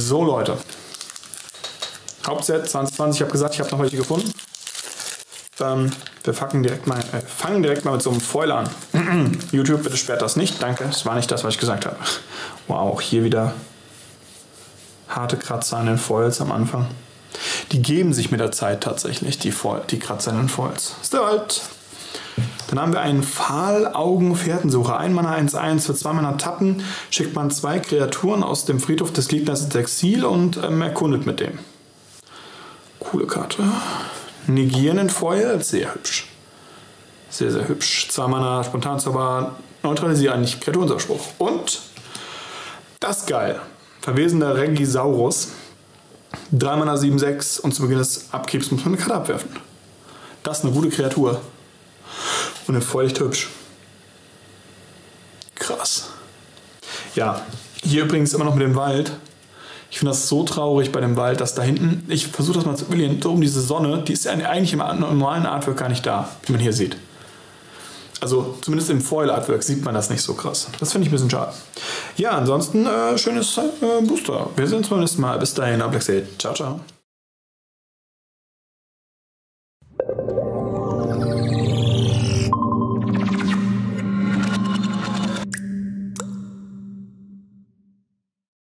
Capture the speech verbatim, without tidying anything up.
So Leute, Hauptset zwanzig zwanzig, ich habe gesagt, ich habe noch welche gefunden. Ähm, wir fangen direkt, mal, äh, fangen direkt mal mit so einem Foil an. YouTube, bitte sperrt das nicht, danke, das war nicht das, was ich gesagt habe. Wow, auch hier wieder harte Kratzer an den Foils am Anfang. Die geben sich mit der Zeit tatsächlich, die, Foil, die Kratzer an den Foils. Ist der halt. Dann haben wir einen Pfahlaugen-Fährtensucher. ein Mana eins eins für zwei Mana tappen, schickt man zwei Kreaturen aus dem Friedhof des Gegners ins Exil und ähm, erkundet mit dem. Coole Karte. Negierenden Foil, sehr hübsch. Sehr, sehr hübsch. zwei Mana Spontanzauber, neutralisiere eigentlich Kreaturensaufspruch. Und das ist geil. Verwesender Regisaurus. drei Mana sieben sechs und zu Beginn des Abgibs muss man eine Karte abwerfen. Das ist eine gute Kreatur. Und ein Foil echt hübsch. Krass. Ja, hier übrigens immer noch mit dem Wald. Ich finde das so traurig bei dem Wald, dass da hinten, ich versuche das mal zu emulieren, so um diese Sonne, die ist ja eigentlich im normalen Artwork gar nicht da, wie man hier sieht. Also zumindest im Foil-Artwork sieht man das nicht so krass. Das finde ich ein bisschen schade. Ja, ansonsten äh, schönes äh, Booster. Wir sehen uns beim nächsten Mal. Bis dahin, Ablexate. Ciao, ciao.